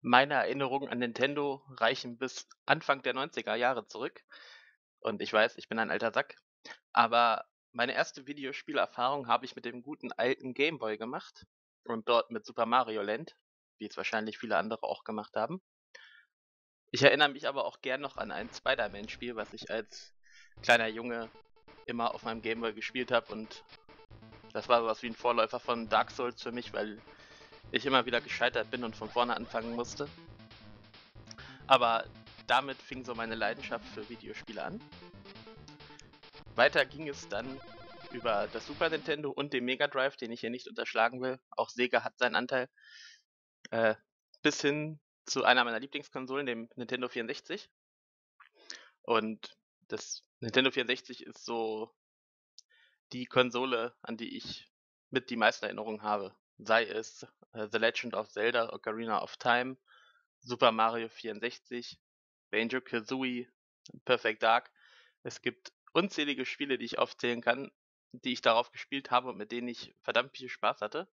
Meine Erinnerungen an Nintendo reichen bis Anfang der 90er Jahre zurück. Und ich weiß, ich bin ein alter Sack, aber meine erste Videospielerfahrung habe ich mit dem guten alten Game Boy gemacht und dort mit Super Mario Land, wie es wahrscheinlich viele andere auch gemacht haben. Ich erinnere mich aber auch gern noch an ein Spider-Man-Spiel, was ich als kleiner Junge immer auf meinem Game Boy gespielt habe, und das war so was wie ein Vorläufer von Dark Souls für mich, weil ich immer wieder gescheitert bin und von vorne anfangen musste. Aber damit fing so meine Leidenschaft für Videospiele an. Weiter ging es dann über das Super Nintendo und den Mega Drive, den ich hier nicht unterschlagen will. Auch Sega hat seinen Anteil. Äh, Bis hin zu einer meiner Lieblingskonsolen, dem Nintendo 64. Und das Nintendo 64 ist so die Konsole, an die ich mit die meisten Erinnerungen habe. Sei es The Legend of Zelda, Ocarina of Time, Super Mario 64, Banjo-Kazooie, Perfect Dark. Es gibt unzählige Spiele, die ich aufzählen kann, die ich darauf gespielt habe und mit denen ich verdammt viel Spaß hatte.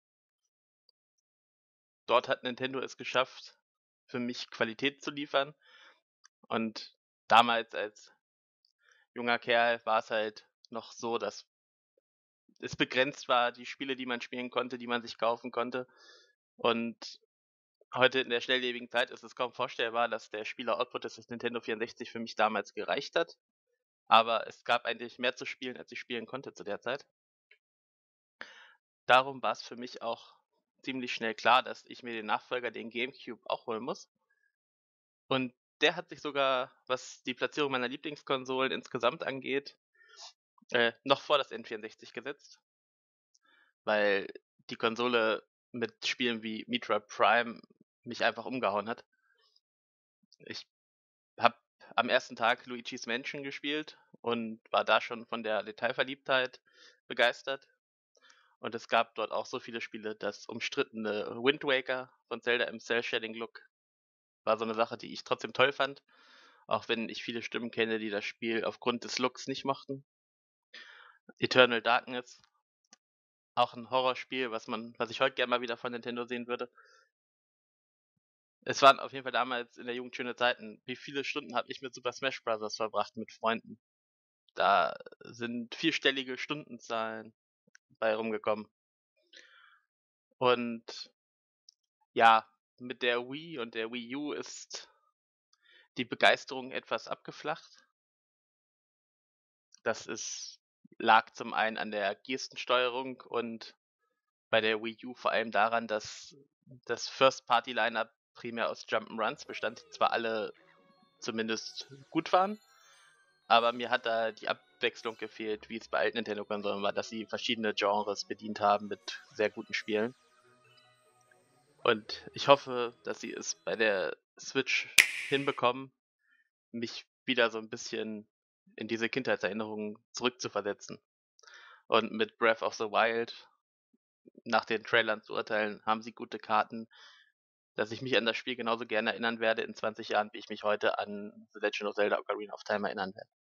Dort hat Nintendo es geschafft, für mich Qualität zu liefern, und damals als junger Kerl war es halt noch so, dass es begrenzt war, die Spiele, die man spielen konnte, die man sich kaufen konnte. Und heute in der schnelllebigen Zeit ist es kaum vorstellbar, dass der Spieler-Output des Nintendo 64 für mich damals gereicht hat. Aber es gab eigentlich mehr zu spielen, als ich spielen konnte zu der Zeit. Darum war es für mich auch ziemlich schnell klar, dass ich mir den Nachfolger, den GameCube, auch holen muss. Und der hat sich sogar, was die Platzierung meiner Lieblingskonsolen insgesamt angeht, noch vor das N64 gesetzt, weil die Konsole mit Spielen wie Metroid Prime mich einfach umgehauen hat. Ich habe am ersten Tag Luigi's Mansion gespielt und war da schon von der Detailverliebtheit begeistert. Und es gab dort auch so viele Spiele. Das umstrittene Wind Waker von Zelda im Cell-Shading-Look war so eine Sache, die ich trotzdem toll fand, auch wenn ich viele Stimmen kenne, die das Spiel aufgrund des Looks nicht mochten. Eternal Darkness, auch ein Horrorspiel, was ich heute gerne mal wieder von Nintendo sehen würde. Es waren auf jeden Fall damals in der Jugend schöne Zeiten. Wie viele Stunden habe ich mit Super Smash Bros. Verbracht mit Freunden? Da sind vierstellige Stundenzahlen bei rumgekommen. Und ja, mit der Wii und der Wii U ist die Begeisterung etwas abgeflacht. Das lag zum einen an der Gestensteuerung und bei der Wii U vor allem daran, dass das First-Party-Line-Up primär aus Jump'n'Runs bestand, die zwar alle zumindest gut waren, aber mir hat da die Abwechslung gefehlt, wie es bei alten Nintendo-Konsolen war, dass sie verschiedene Genres bedient haben mit sehr guten Spielen. Und ich hoffe, dass sie es bei der Switch hinbekommen, mich wieder so ein bisschen in diese Kindheitserinnerungen zurückzuversetzen. Und mit Breath of the Wild, nach den Trailern zu urteilen, haben sie gute Karten, dass ich mich an das Spiel genauso gerne erinnern werde in 20 Jahren, wie ich mich heute an The Legend of Zelda Ocarina of Time erinnern werde.